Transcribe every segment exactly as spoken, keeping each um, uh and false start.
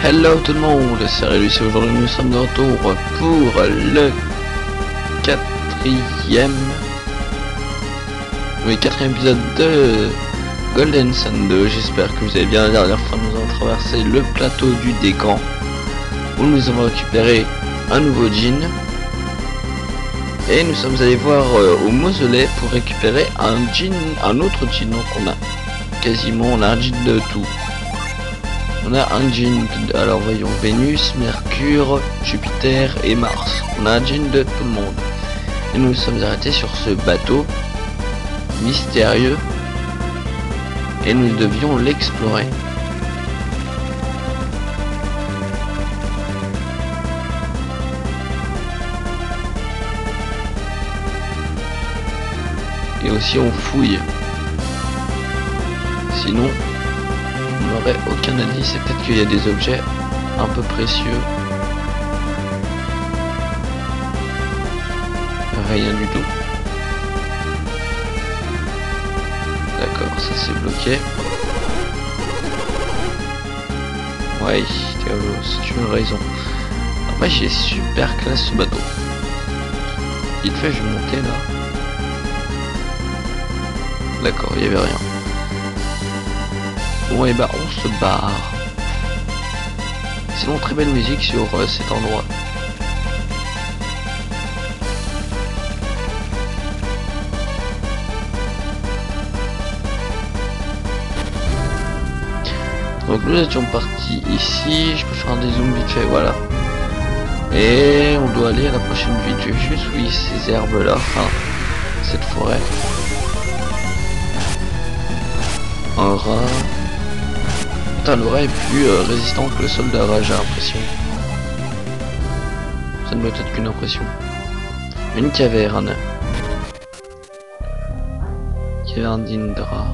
Hello tout le monde, c'est Rélus et aujourd'hui nous sommes de retour pour le quatrième oui, quatrième épisode de Golden Sun deux. J'espère que vous avez bien. La dernière fois nous avons traversé le plateau du Décan où nous avons récupéré un nouveau djinn et nous sommes allés voir euh, au mausolée pour récupérer un djinn, un autre djinn. Donc on a quasiment on a un djinn de tout. On a un djinn, alors voyons, Vénus, Mercure, Jupiter et Mars. On a un djinn de tout le monde. Et nous nous sommes arrêtés sur ce bateau mystérieux. Et nous devions l'explorer. Et aussi on fouille. Sinon... on n'aurait aucun indice, et peut-être qu'il y a des objets un peu précieux. Rien du tout. D'accord, ça c'est bloqué. Ouais, tu as raison. Après j'ai super classe ce bateau. Il fait, je vais monter là. D'accord, il n'y avait rien. Bon et bah on se barre. Sinon très belle musique sur euh, cet endroit. Donc nous étions partis ici. Je peux faire des zooms vite fait, voilà. Et on doit aller à la prochaine ville. Je vais juste, oui, ces herbes là, enfin cette forêt. Un rat. Putain, le rat est plus euh, résistant que le soldat rat, j'ai l'impression. Ça ne doit être qu'une impression. Une caverne. Caverne d'Indra.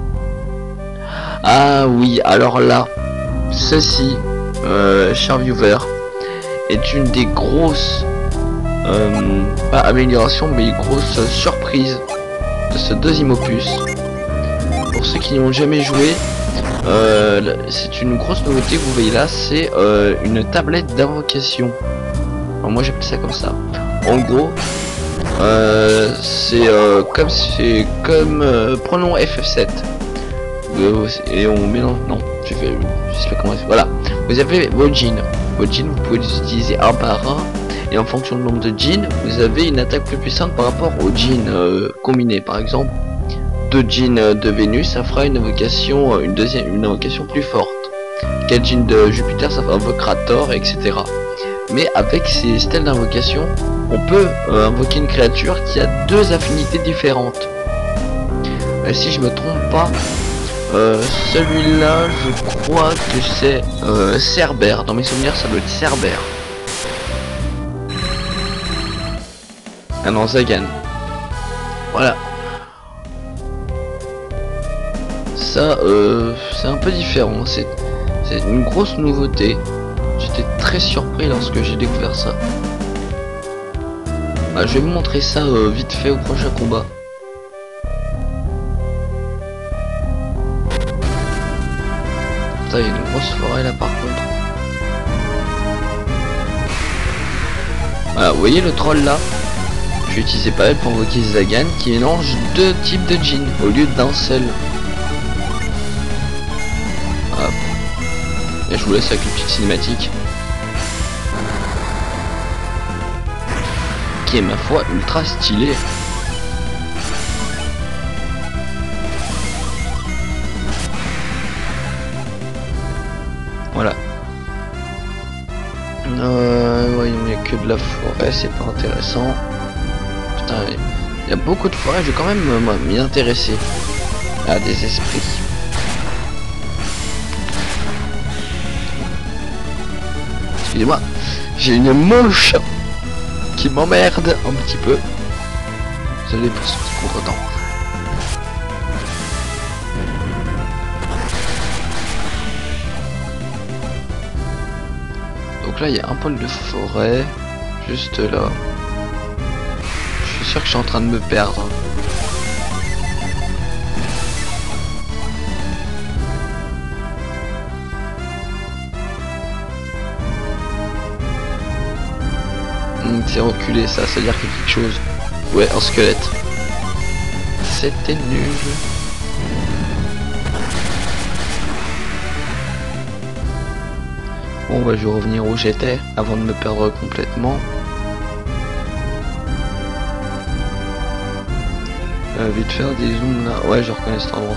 Ah oui, alors là, ceci, euh, cher viewer, est une des grosses, euh, pas améliorations, mais grosses surprises de ce deuxième opus. Pour ceux qui n'y ont jamais joué, Euh, c'est une grosse nouveauté que vous voyez là, c'est euh, une tablette d'invocation. Moi j'appelle ça comme ça. En gros, euh, c'est euh, comme c'est comme euh, prenons F F sept euh, et on mélange. Non, je vais, je sais pas comment. Voilà, vous avez vos djinns. Vos djinns, vous pouvez les utiliser un par un et en fonction du nombre de djinns, vous avez une attaque plus puissante par rapport aux djinns euh, combinés. Par exemple, deux djinns de Vénus, ça fera une invocation, une deuxième, une invocation plus forte. Quatre djinns de Jupiter, ça fera invoquera Thor, et cetera. Mais avec ces stèles d'invocation, on peut euh, invoquer une créature qui a deux affinités différentes. Et si je me trompe pas, euh, celui-là, je crois que c'est euh, Cerbère. Dans mes souvenirs, ça doit être Cerbère. Ah non, Zagan. Voilà. Ça euh, c'est un peu différent, c'est une grosse nouveauté. J'étais très surpris lorsque j'ai découvert ça. Bah, je vais vous montrer ça euh, vite fait au prochain combat. Putain, il y a une grosse forêt là par contre. Voilà, vous voyez le troll là, je vais utiliser pas elle pour invoquer Zagan qui mélange deux types de djinns au lieu d'un seul. Et je vous laisse avec une petite cinématique qui est ma foi ultra stylée. Voilà. Euh, voyons, il n'y a que de la forêt, c'est pas intéressant. Putain, il y a beaucoup de forêts, je vais quand même m'y intéresser. Ah, des esprits. Excusez-moi, j'ai une mouche qui m'emmerde un petit peu. Désolé pour ce petit contretemps. Donc là, il y a un pôle de forêt, juste là. Je suis sûr que je suis en train de me perdre. C'est reculé ça, ça veut dire qu'il y a quelque chose. Ouais, un squelette. C'était nul. Bon bah je vais revenir où j'étais avant de me perdre complètement. Euh, vite faire des zooms là. Ouais, je reconnais cet endroit.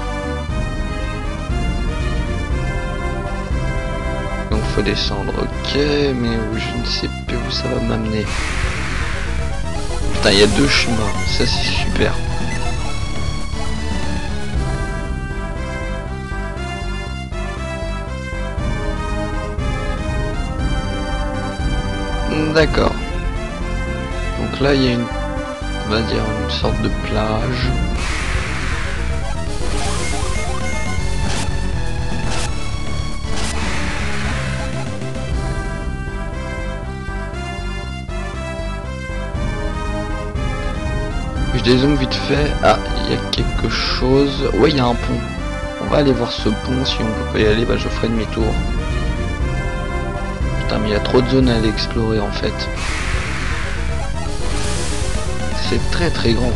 Donc faut descendre, ok, mais je ne sais plus où ça va m'amener. Putain, il y a deux chemins, ça c'est super. D'accord. Donc là il y a une, on va dire une sorte de plage. Je dézoome vite fait. Ah, il y a quelque chose. Ouais, il y a un pont. On va aller voir ce pont. Si on peut pas y aller, bah je ferai demi-tour. Putain, mais il y a trop de zones à aller explorer en fait. C'est très très grand.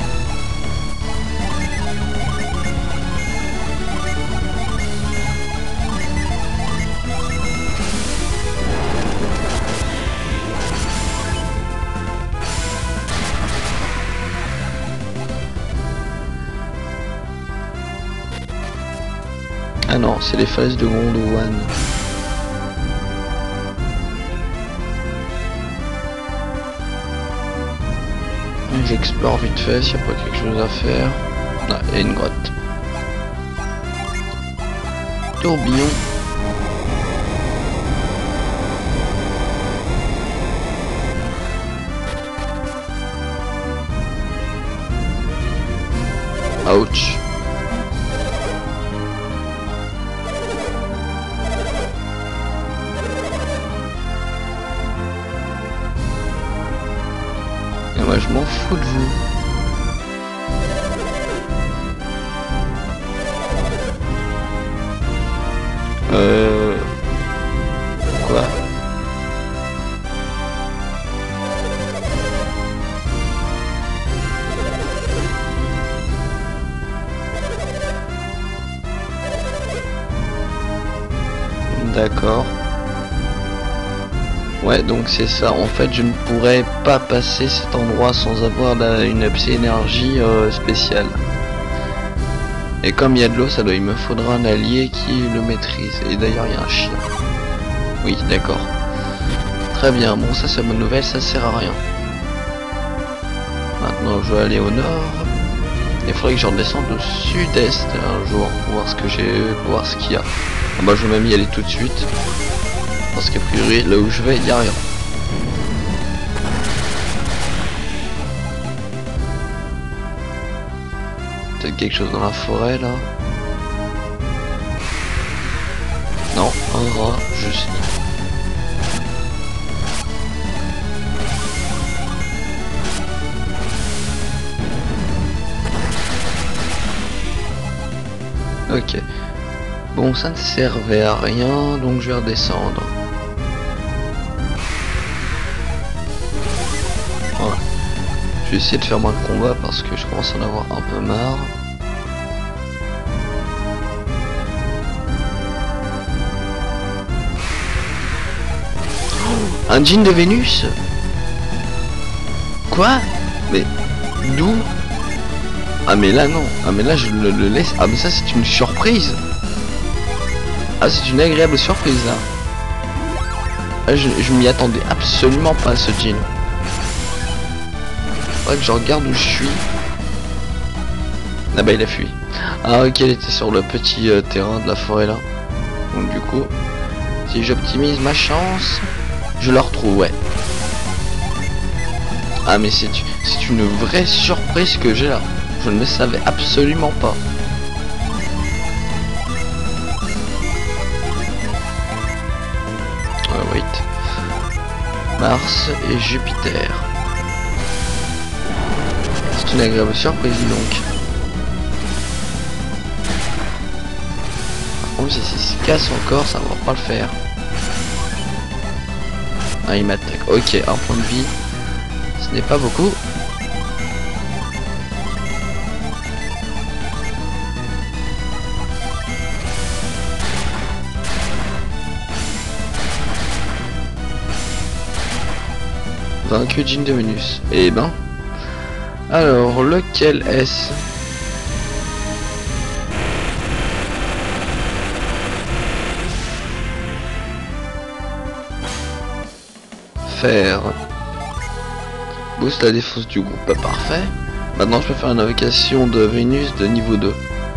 Ah non, c'est les falaises de Gondwana. J'explore vite fait s'il n'y a pas quelque chose à faire. Ah, il y a une grotte. Tourbillon. Ouch. Et moi je m'en fous de vous. Euh... Quoi? D'accord. Ouais, donc c'est ça. En fait, je ne pourrais pas passer cet endroit sans avoir la, une psy-énergie euh, spéciale. Et comme il y a de l'eau, ça doit, il me faudra un allié qui le maîtrise. Et d'ailleurs, il y a un chien. Oui, d'accord. Très bien. Bon, ça c'est bonne nouvelle, ça sert à rien. Maintenant, je vais aller au nord. Il faudrait que je redescende au sud-est un jour pour voir ce que j'ai, pour voir ce qu'il y a. Ah bah, je vais même y aller tout de suite. Parce qu'a priori, là où je vais, il n'y a rien. Peut-être quelque chose dans la forêt, là. Non, un rat, juste. Ok. Bon, ça ne servait à rien, donc je vais redescendre. Voilà. Je vais essayer de faire moins de combats parce que je commence à en avoir un peu marre. Oh, un djinn de Vénus? Quoi? Mais d'où? Ah mais là non, ah mais là je le, le laisse. Ah mais ça c'est une surprise. Ah c'est une agréable surprise là. Ah, je je m'y attendais absolument pas à ce djinn. Faudrait que je regarde où je suis. Ah bah il a fui. Ah ok, il était sur le petit euh, terrain de la forêt là. Donc du coup, si j'optimise ma chance, je le retrouve, ouais. Ah mais c'est c'est une vraie surprise que j'ai là. Je ne le savais absolument pas. Euh, wait. Mars et Jupiter. C'est une agréable surprise donc. Par contre si ça se casse encore, ça va pas le faire. Ah, il m'attaque. Ok, un point de vie. Ce n'est pas beaucoup. Vaincu Jean de Venus. Eh ben. Alors, lequel est-ce? Faire. Boost la défense du groupe. Pas parfait. Maintenant, je peux faire une invocation de Vénus de niveau deux.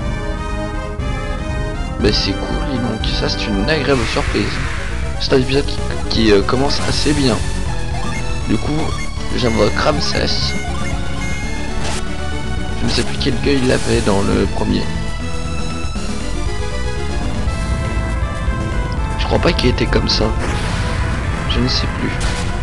Mais c'est cool, et donc ça c'est une agréable surprise. C'est un épisode qui, qui euh, commence assez bien. Du coup, j'invoque Ramsès. Je ne sais plus quel gueule il avait dans le premier. Je crois pas qu'il était comme ça. Je ne sais plus.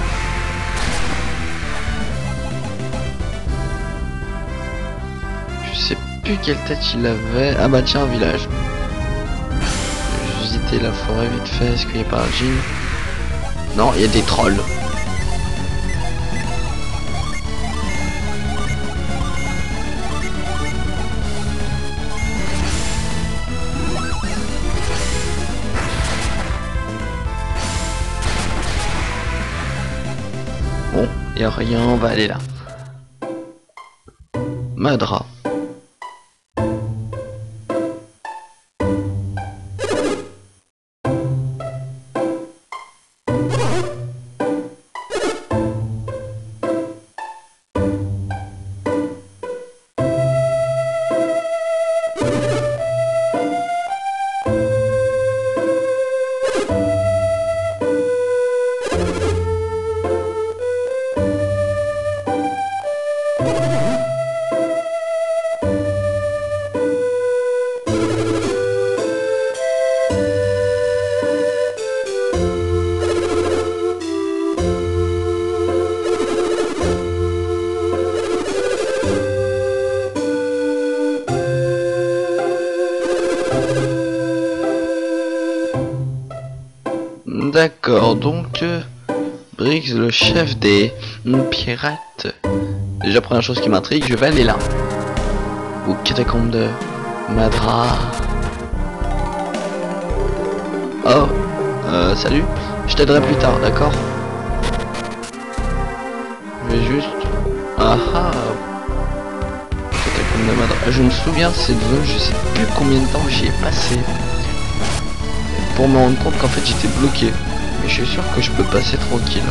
Je sais plus quelle tête il avait. Ah bah tiens, un village. Visiter la forêt vite fait. Est-ce qu'il y a pas un jean? Non, il y a des trolls. Bon, y a rien, on va aller là. Madra. D'accord, donc euh, Briggs, le chef des mm, pirates. Déjà, première chose qui m'intrigue, je vais aller là. Ou catacombe de Madra. Oh, euh, salut. Je t'aiderai plus tard, d'accord? Je vais juste... Ah ah. Catacombe de Madra. Je me souviens de cette zone, je sais plus combien de temps j'y ai passé. Pour me rendre compte qu'en fait j'étais bloqué. Mais je suis sûr que je peux passer tranquille.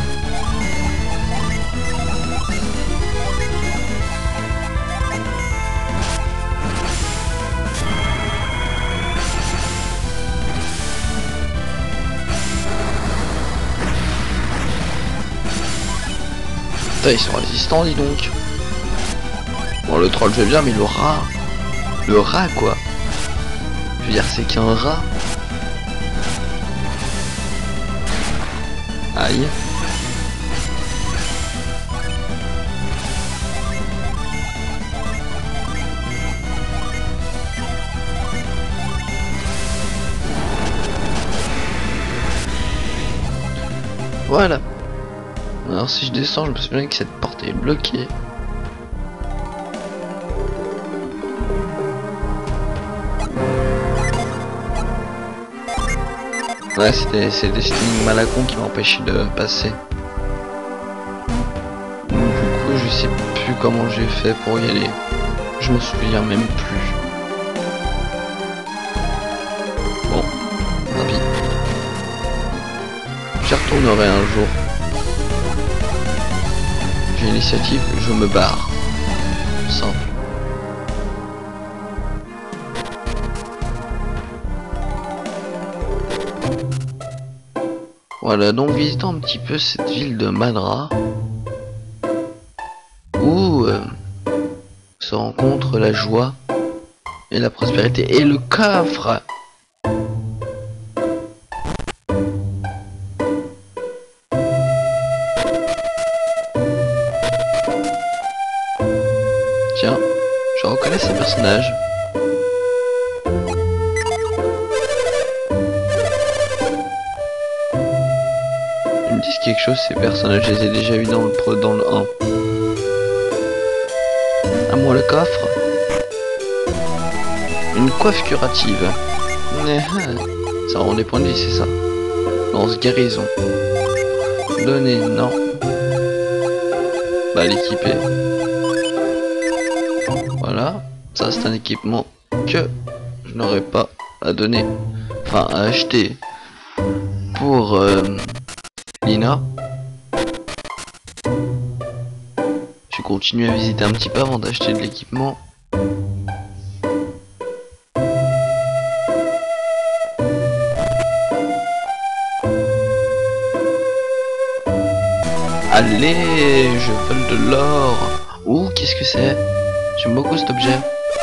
Putain, ils sont résistants, dis donc. Bon, le troll je vais bien, mais le rat... Le rat, quoi. Je veux dire, c'est qu'un rat. Aïe. Voilà. Alors si je descends, je me souviens que cette porte est bloquée. Ouais, c'était c'est des stings malacons qui m'ont empêché de passer. Du coup, je sais plus comment j'ai fait pour y aller. Je me souviens même plus. Bon, tant pis. J'y retournerai un jour. J'ai l'initiative, je me barre. Simple. Voilà, donc visitons un petit peu cette ville de Madra, où euh, se rencontre la joie et la prospérité et le coffre. Tiens, je reconnais ces personnages. me disent quelque chose ces personnages, je les ai déjà vus dans le pro dans le un. À moi le coffre. Une coiffe curative. Ça rend des points de vie, c'est ça. Lance guérison. Donner, non. Bah l'équiper. Voilà. Ça c'est un équipement que je n'aurais pas à donner. Enfin à acheter pour euh, Lina. Je continue à visiter un petit peu avant d'acheter de l'équipement. Allez, je vole de l'or. Ouh, qu'est-ce que c'est? J'aime beaucoup cet objet.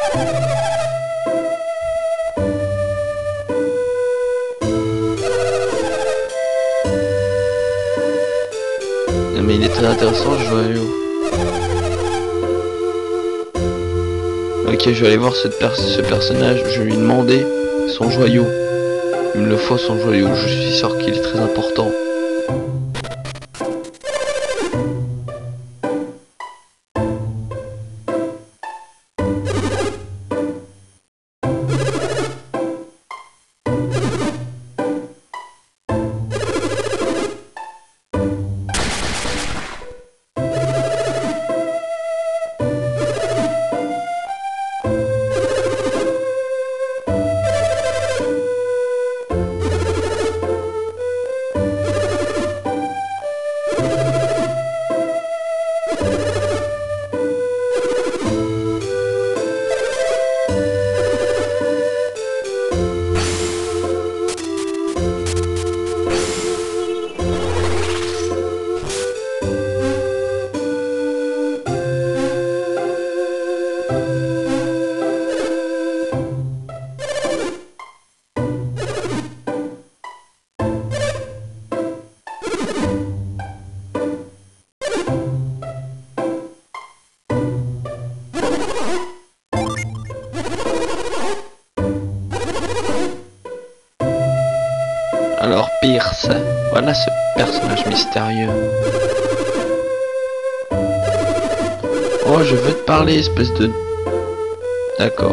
Mais il est très intéressant ce joyau. Ok, je vais aller voir cette per ce personnage. Je vais lui demander son joyau. Il me le faut son joyau. Je suis sûr qu'il est très important. Alors Pierce, voilà ce personnage mystérieux. Oh, je veux te parler, espèce de... D'accord.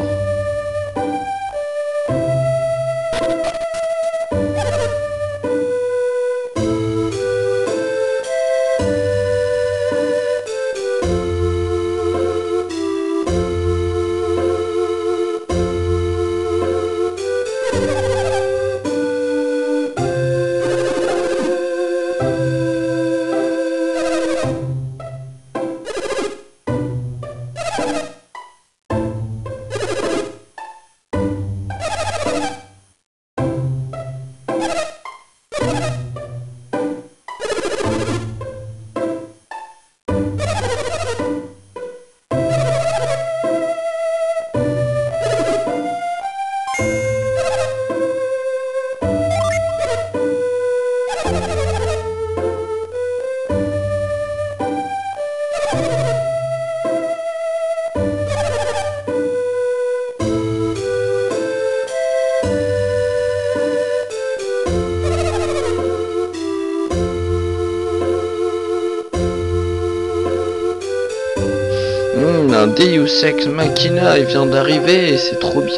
Mmh, un Deus Ex Machina, il vient d'arriver, c'est trop bien.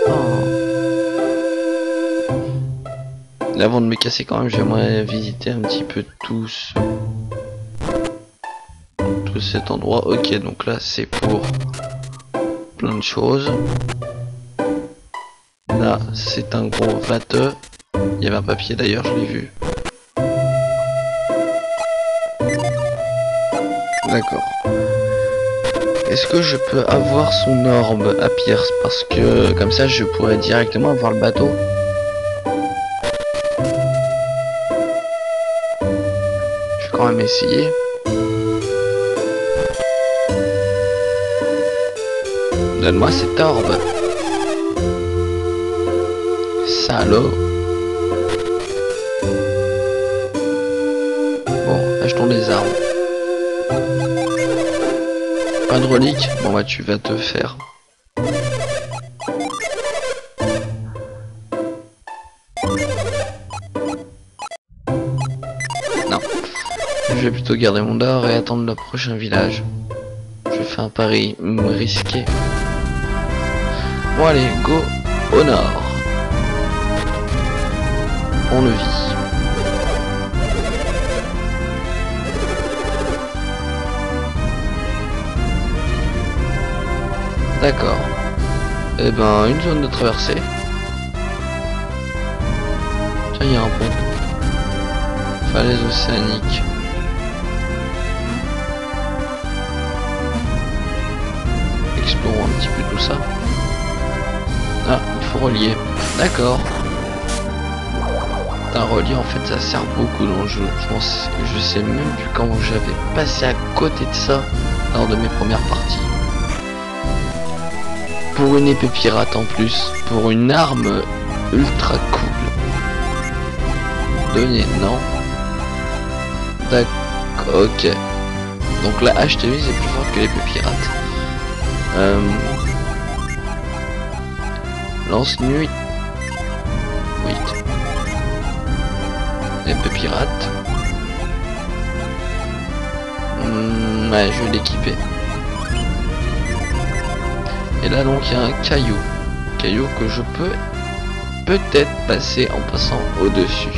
Et avant de me casser quand même, j'aimerais visiter un petit peu tous tout cet endroit. Ok, donc là c'est pour plein de choses. Là c'est un gros vateux. Il y avait un papier d'ailleurs, je l'ai vu. D'accord. Est-ce que je peux avoir son orbe à Pierce? Parce que comme ça je pourrais directement avoir le bateau. Je vais quand même essayer. Donne-moi cet orbe. Salaud. Bon, achetons des armes. Pas de relique? Bon bah tu vas te faire. Non. je vais plutôt garder mon or et attendre le prochain village. Je fais un pari risqué. Bon allez, go au nord. On le vit. D'accord. Eh ben, une zone de traversée. Tiens, il y a un pont. Falaise océanique. Explorons un petit peu tout ça. Ah, il faut relier. D'accord. Un relier, en fait, ça sert beaucoup dans le jeu. Je pense, je sais même plus comment j'avais passé à côté de ça lors de mes premières parties. Pour une épée pirate en plus, pour une arme ultra cool. Donner, non. D'accord, ok. Donc la hache de mise est plus forte que l'épée pirate. Euh... Lance nuit. Oui. Épée pirate. Mmh, ouais, je vais l'équiper. Et là donc il y a un caillou. Caillou que je peux peut-être passer en passant au-dessus.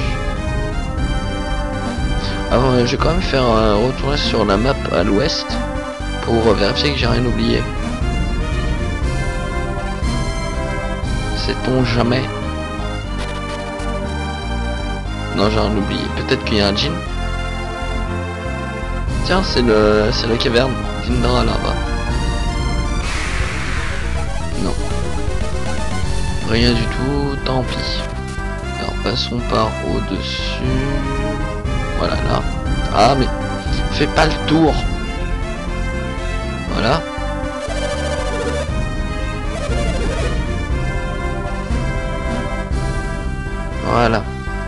Alors je vais quand même faire un retour sur la map à l'ouest pour vérifier que j'ai rien oublié. Sait-on jamais? Non, j'ai rien oublié. Peut-être qu'il y a un djinn. Tiens, c'est le c'est la caverne d'Indra là-bas. Non. Rien du tout, tant pis. Alors passons par au-dessus. Voilà là. Ah mais fais pas le tour. Voilà. Voilà.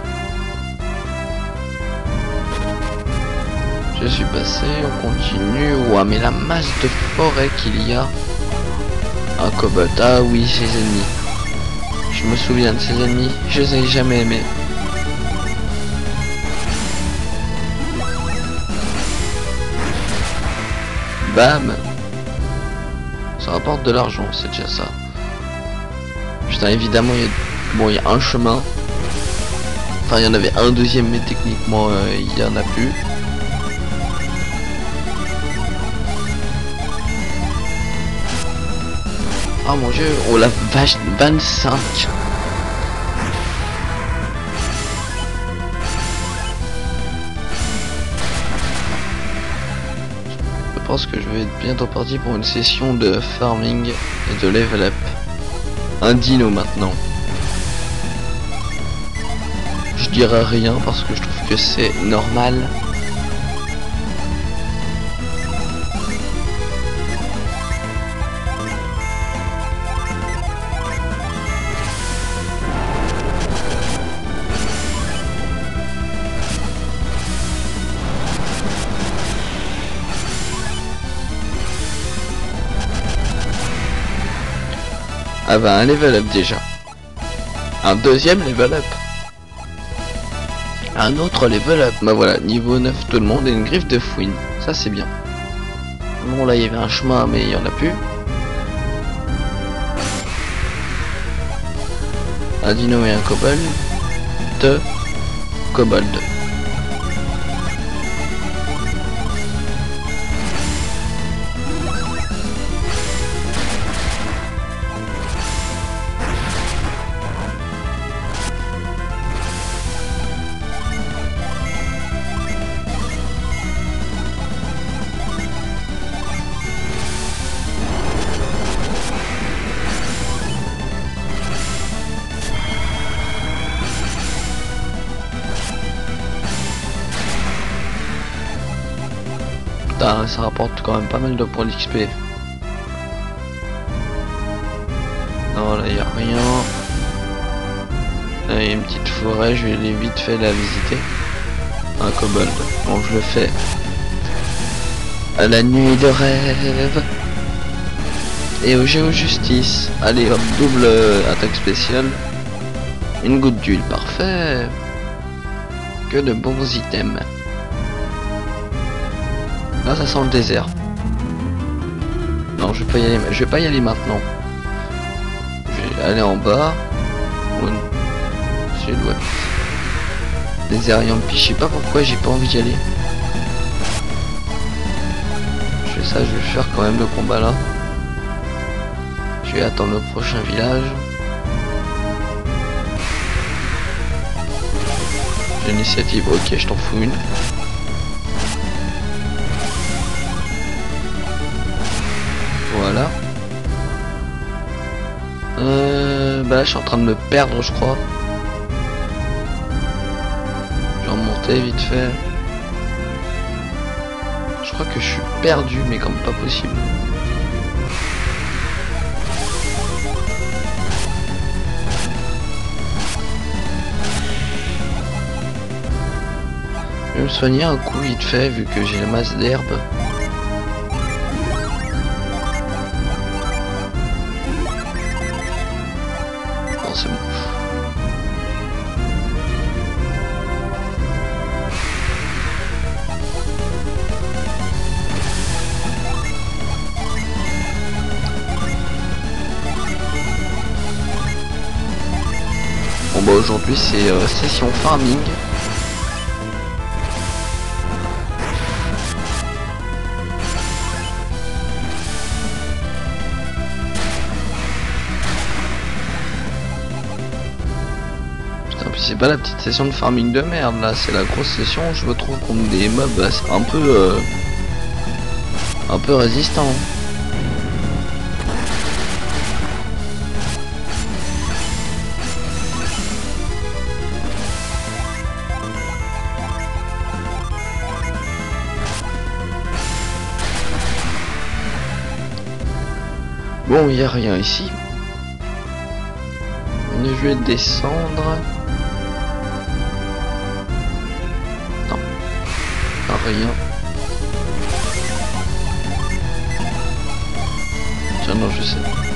Je suis passé, on continue. Ouah, mais la masse de forêt qu'il y a. Un kobold. Ah oui, ses ennemis. Je me souviens de ses ennemis. Je les ai jamais aimés. Bam. Ça rapporte de l'argent, c'est déjà ça. Putain, évidemment, il y a... Bon, il y a un chemin. Enfin, il y en avait un deuxième, mais techniquement, euh, il y en a plus. Oh mon dieu, oh la vache, vingt-cinq. Je pense que je vais être bientôt parti pour une session de farming et de level up. Un dino maintenant. Je dirais rien parce que je trouve que c'est normal. Ah bah un level up déjà. Un deuxième level up. Un autre level up. Bah voilà, niveau neuf tout le monde et une griffe de fouine. Ça c'est bien. Bon là il y avait un chemin mais il y en a plus. Un dino et un kobold. Deux kobolds. Putain, ça rapporte quand même pas mal de points d'X P. Non, là il a rien. Là il y a une petite forêt, je vais aller vite fait la visiter. Un kobold. Bon, je le fais. À la nuit de rêve. Et au Géo Justice. Allez hop, double attaque spéciale. Une goutte d'huile, parfait. Que de bons items. Là ça sent le désert. Non, je vais pas y aller, je vais pas y aller maintenant. Je vais aller en bas. Sud, ouais. Désert Yampi, je sais pas pourquoi j'ai pas envie d'y aller. Je fais ça, je vais faire quand même le combat là. Je vais attendre le prochain village. J'ai une initiative, ok, je t'en fous une. Voilà. Euh, bah là, je suis en train de me perdre, je crois. Je vais remonter vite fait. Je crois que je suis perdu, mais comme pas possible. Je vais me soigner un coup vite fait, vu que j'ai la masse d'herbe. Non, c'est bon. Bon bah aujourd'hui c'est euh, session farming. C'est pas la petite session de farming de merde là, c'est la grosse session où je me trouve contre des mobs un peu euh, un peu résistants. Bon, il n'y a rien ici. Je vais descendre. Non. Pas rien. Tiens, non, je sais.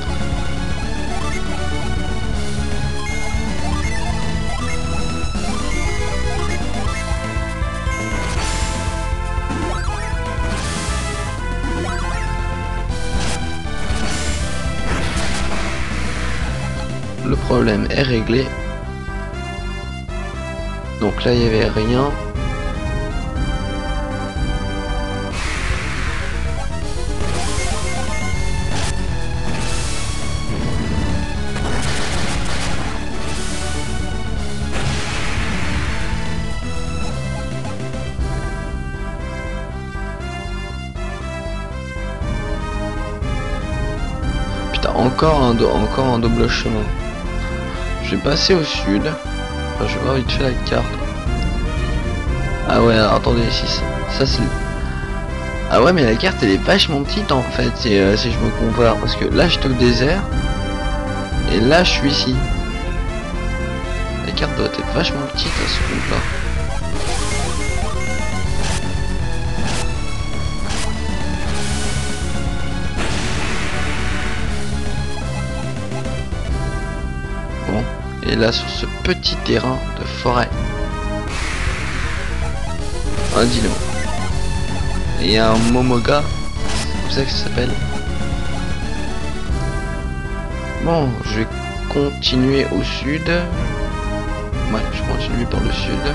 Le problème est réglé. Donc là il n'y avait rien. Putain, encore un, encore un double chemin. Je vais passer au sud. Enfin, je vais voir vite fait la carte. Ah ouais, alors attendez, si ça, ça c'est... Ah ouais, mais la carte elle est vachement petite en fait, si, euh, si je me compare. Parce que là j'étais au désert. Et là je suis ici. La carte doit être vachement petite à ce compte là. Et là sur ce petit terrain de forêt. Ah, dis-le. Et il y a un Momoga. C'est comme ça que ça s'appelle. Bon, je vais continuer au sud. Ouais, je continue par le sud.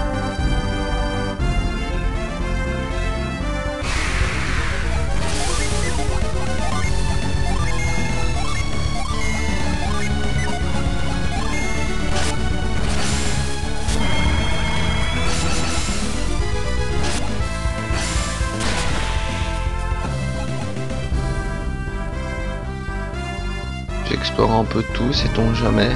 J'explore un peu tout, sait-on jamais.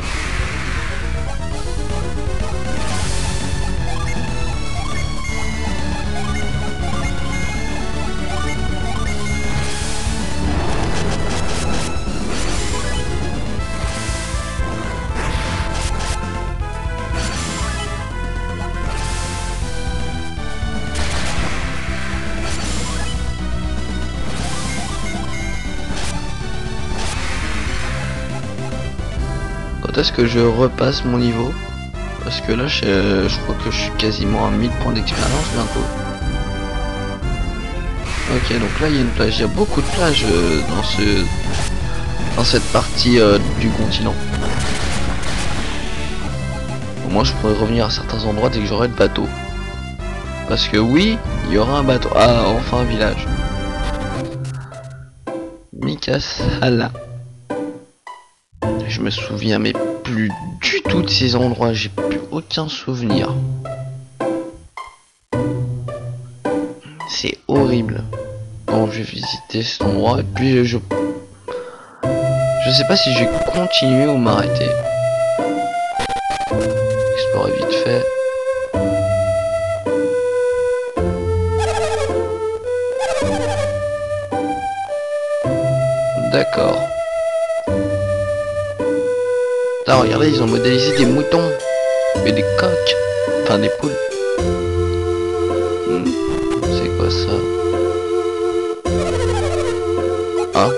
Est-ce que je repasse mon niveau? Parce que là je, je crois que je suis quasiment à mille points d'expérience bientôt. Ok, donc là il y a une plage, il y a beaucoup de plages euh, dans ce dans cette partie euh, du continent. Au moins je pourrais revenir à certains endroits dès que j'aurai le bateau. Parce que oui, il y aura un bateau. Ah, enfin un village. Mikasala. Je me souviens mais plus du tout de ces endroits, j'ai plus aucun souvenir. C'est horrible. Bon, je vais visiter cet endroit et puis je... Je sais pas si je vais continuer ou m'arrêter. Explorer vite fait. D'accord. Là, regardez, ils ont modélisé des moutons et des coqs. Enfin, des poules. Hmm. C'est quoi ça? Ah.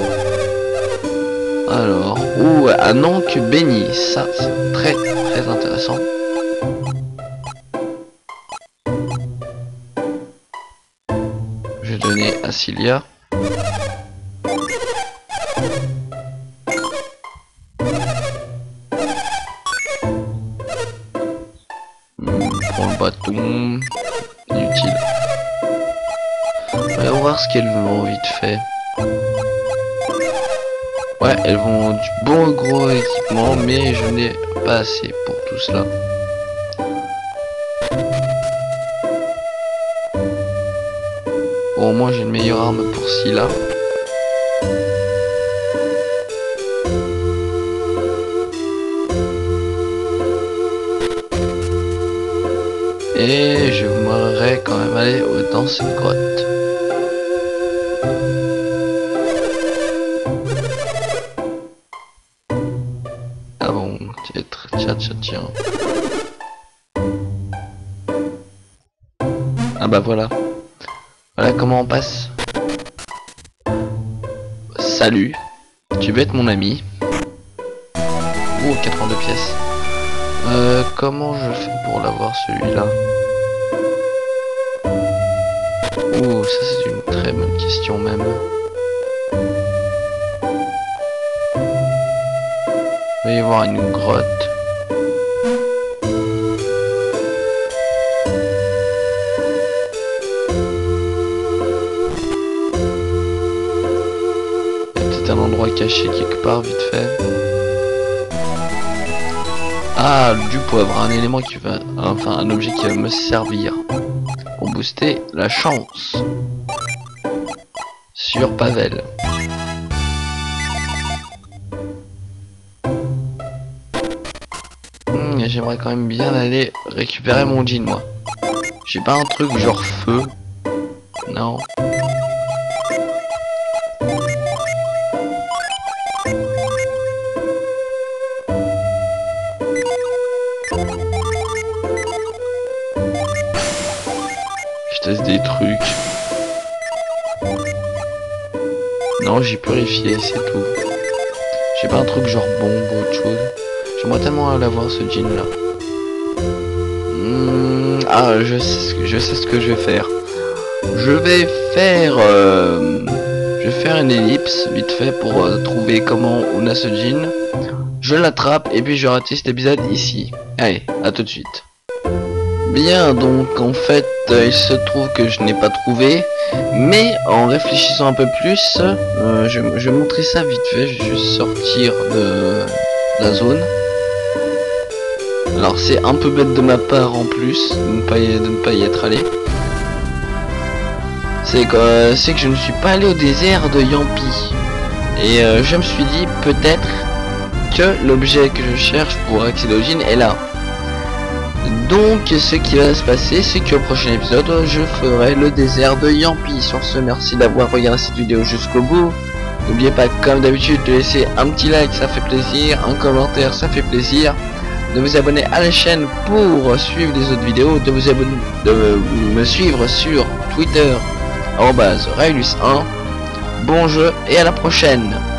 Alors, ouh, un oncle béni. Ça, c'est très, très intéressant. Je vais donner à Cilia. Prends le bâton. Inutile. On va voir ce qu'elles vont vite fait. Ouais, elles vont du bon gros équipement, mais je n'ai pas assez pour tout cela. Bon, au moins j'ai une meilleure arme pour Scylla. Et je voudrais quand même aller dans cette grotte. Ah bon, tiens, tiens, tiens, tiens. Ah bah voilà. Voilà comment on passe. Salut. Tu veux être mon ami? Oh, quatre-vingt-deux pièces. Euh, comment je fais pour l'avoir celui-là? Oh, ça c'est une très bonne question même. Il va y avoir une grotte. Il y a peut-être un endroit caché quelque part vite fait. Ah, du poivre, un élément qui va... Enfin, un objet qui va me servir pour booster la chance sur Pavel. Hmm, j'aimerais quand même bien aller récupérer mon jean, moi. J'ai pas un truc genre feu. Non. Je teste des trucs. Non, j'ai purifié, c'est tout. J'ai pas un truc genre bombe ou autre chose. J'aimerais tellement aller voir ce jean là. Mmh, ah, je sais, ce que, je sais ce que je vais faire. Je vais faire... Euh, je vais faire une ellipse vite fait pour euh, trouver comment on a ce jean. Je l'attrape et puis je raté cet épisode ici. Allez, à tout de suite. Bien, donc en fait euh, il se trouve que je n'ai pas trouvé, mais en réfléchissant un peu plus, euh, je, je vais montrer ça vite fait. Je vais juste sortir de la zone. Alors c'est un peu bête de ma part en plus de ne pas y, de ne pas y être allé. C'est que, c'est que je ne suis pas allé au désert de Yampi. Et euh, je me suis dit peut-être que l'objet que je cherche pour accéder au jean est là. Donc ce qui va se passer, c'est qu'au prochain épisode je ferai le désert de Yampi. Sur ce, merci d'avoir regardé cette vidéo jusqu'au bout. N'oubliez pas comme d'habitude de laisser un petit like, ça fait plaisir, un commentaire, ça fait plaisir, de vous abonner à la chaîne pour suivre les autres vidéos, de vous abonner, de me suivre sur Twitter arobase Raylus un. Bon jeu et à la prochaine.